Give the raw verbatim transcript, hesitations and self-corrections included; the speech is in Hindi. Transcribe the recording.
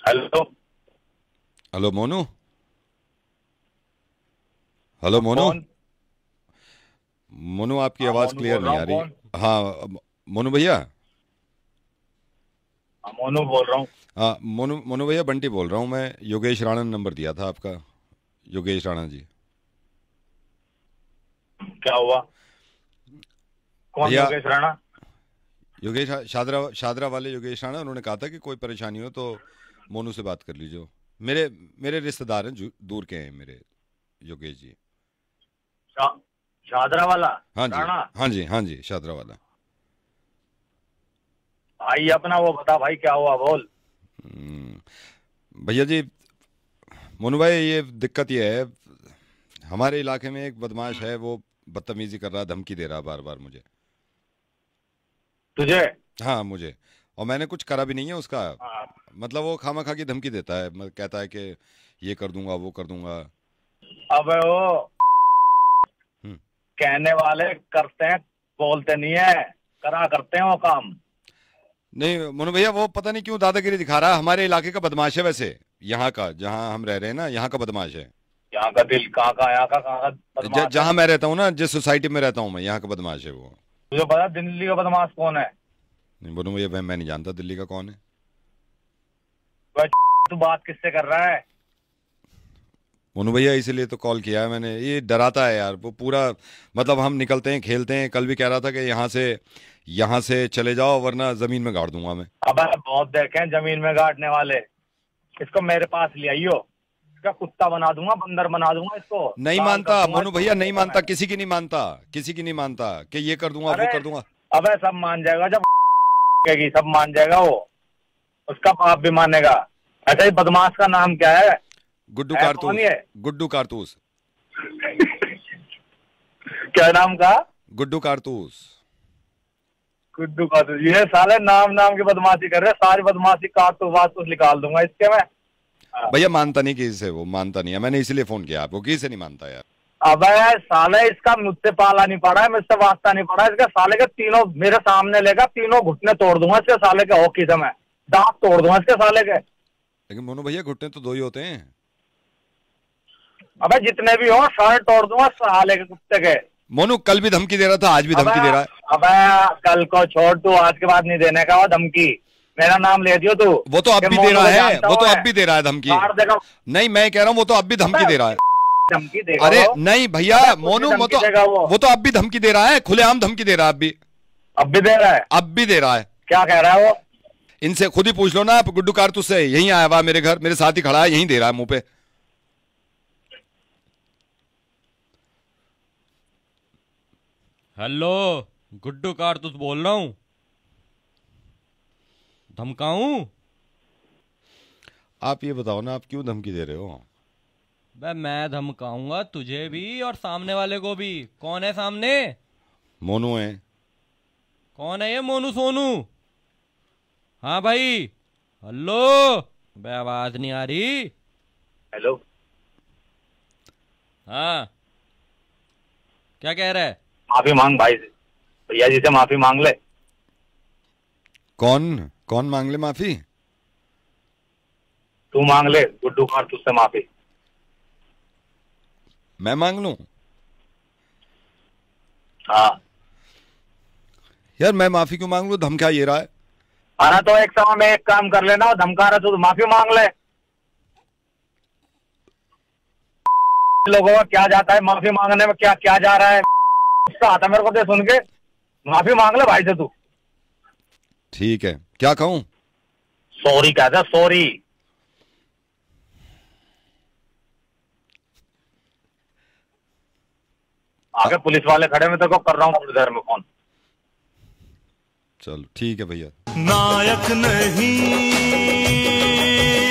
Hello hello Monu. Hello Monu. कौन? मोनू आपकी हाँ आवाज़ मोनू क्लियर बोल रहा नहीं आ हूँ। रही। कौन? हाँ मोनू भैया। हाँ मोनू बोल रहा हूँ। हाँ मोनू मोनू भैया बंटी बोल रहा हूँ मैं। योगेश राणा ने नंबर दिया था आपका। योगेश राणा जी। क्या हुआ? कौन भैया योगेश राणा? योगेश शादरा शादरा वाले योगेश राणा, उन्होंने कहा था कि कोई परेशानी हो तो मोनू से बात कर लीजिए। मेरे मेरे रिश्तेदार हैं, जू- दूर के हैं मेरे योगेश जी। शा, शादरा वाला हाँ जी। राणा? हाँ जी। हाँ जी शादरा वाला। भाई अपना वो बता भाई, क्या हुआ बोल। हम्म, भैया जी, मोनू भाई ये दिक्कत ये है, हमारे इलाके में एक बदमाश है, वो बदतमीजी कर रहा है, धमकी दे रहा है बार बार मुझे। तुझे? हाँ मुझे। और मैंने कुछ करा भी नहीं है उसका। हाँ। मतलब वो खामा खा की धमकी देता है, मतलब कहता है कि ये कर दूंगा वो कर दूंगा। अबे वो हम्म। कहने वाले करते हैं, बोलते नहीं है। करा करते हैं वो काम। नहीं मोनू भैया, वो पता नहीं क्यों दादागिरी दिखा रहा है। हमारे इलाके का बदमाश है वैसे, यहाँ का, जहाँ हम रह रहे हैं ना, यहाँ का बदमाश है। यहाँ का दिल कहाँ का, यहाँ का कहाँ का ज- बदमाश है? जहाँ मैं रहता हूँ ना, जिस सोसाइटी में रहता हूँ मैं, यहाँ का बदमाश है वो। तुझे पता दिल्ली का बदमाश कौन है? नहीं मोनू भैया, मैं मैं नहीं जानता दिल्ली का कौन है। वह तू बात किससे कर रहा है? मोनू भैया इसीलिए तो कॉल किया है मैंने। ये डराता है यार वो पूरा। मतलब हम निकलते हैं, खेलते हैं, कल भी कह रहा था कि यहाँ से यहाँ से चले जाओ वरना जमीन में गाड़ दूंगा मैं। अब बहुत देखे हैं जमीन में गाड़ने वाले। इसको मेरे पास ले आइयो, इसका कुत्ता बना दूंगा, बंदर बना दूंगा इसको। नहीं लाल मानता कर दूंगा मोनू इसको, भैया, नहीं कुत्ता मानता, मैं। किसी की नहीं मानता, किसी की नहीं मानता कि ये कर दूंगा वो अरे कर दूंगा। अबे सब मान जाएगा जब कहेगी, सब मान जाएगा वो। उसका बाप भी मानेगा। अच्छा ये बदमाश का नाम क्या है? गुड्डू है कारतूस। कौन ये? गुड्डू कारतूस। क्या नाम का? गुड्डू कारतूस। गुड्डू का तो ये साले नाम नाम की बदमाशी कर रहे हैं। सारी बदमाशी काट तो बात तो निकाल दूंगा इसके मैं। भैया मानता नहीं किसी से, वो मानता नहीं है। मैंने इसीलिए फोन किया आपको, किसी से नहीं मानता यार। अबे साले इसका मुझसे पाला नहीं पड़ा है, मुझसे वास्ता नहीं पड़ा है इसका। साले के तीनों मेरे सामने लेगा, तीनों घुटने तोड़ दूंगा इसके साले के। हॉकी से मैं दांत तोड़ दूंगा इसके साले के। लेकिन मोनू भैया घुटने तो दो ही होते हैं। अबे जितने भी हो सारे तोड़ दूंगा साले के कुत्ते के। मोनू कल भी धमकी दे रहा था, आज भी धमकी दे रहा है। अबे कल को छोड़, तू आज के बाद नहीं देने का वो धमकी। मेरा नाम ले दियो तू। वो तो अब भी दे रहा है, वो तो अब भी दे रहा है धमकी। मार देगा। नहीं मैं कह रहा हूँ, वो तो अब भी धमकी दे रहा है। धमकी देगा अरे वो। नहीं भैया मोनू, वो तो वो। वो तो अब भी धमकी दे रहा है, खुलेआम धमकी दे रहा है अब भी। अब भी दे रहा है? अब भी दे रहा है। क्या कह रहा है वो? इनसे खुद ही पूछ लो ना आप, गुड्डू कारतूस से। यहीं आया हुआ मेरे घर, मेरे साथ ही खड़ा है, यहीं दे रहा है मुंह पे। हेलो, गुड्डू कारतूस बोल रहा हूं। धमकाऊं? आप ये बताओ ना, आप क्यों धमकी दे रहे हो? बे मैं धमकाऊंगा तुझे भी और सामने वाले को भी। कौन है सामने? मोनू है। कौन है ये मोनू सोनू? हाँ भाई। हेलो, बे आवाज नहीं आ रही। हेलो। हाँ, क्या कह रहा है? माफी मांग भाई से, भैया जी से माफी मांग ले। कौन कौन मांग ले माफी? तू मांग ले गुड्डू कारतूस से माफी। मैं मांग लूं? हाँ। यार मैं माफी क्यों मांग लूं? धमका ये रहा है। आना तो एक समय में एक काम कर लेना, धमका रहा तो माफी मांग ले। लोगों का क्या जाता है माफी मांगने में, क्या क्या जा रहा है? उसका आता मेरे को दे सुन के। माफी मांग ले भाई से तू। ठीक है, क्या कहूं? सॉरी कहता, सॉरी। आगे पुलिस वाले खड़े, मैं तेरे को कर रहा हूँ थोड़ी देर में फोन। चलो ठीक है भैया। नायक नहीं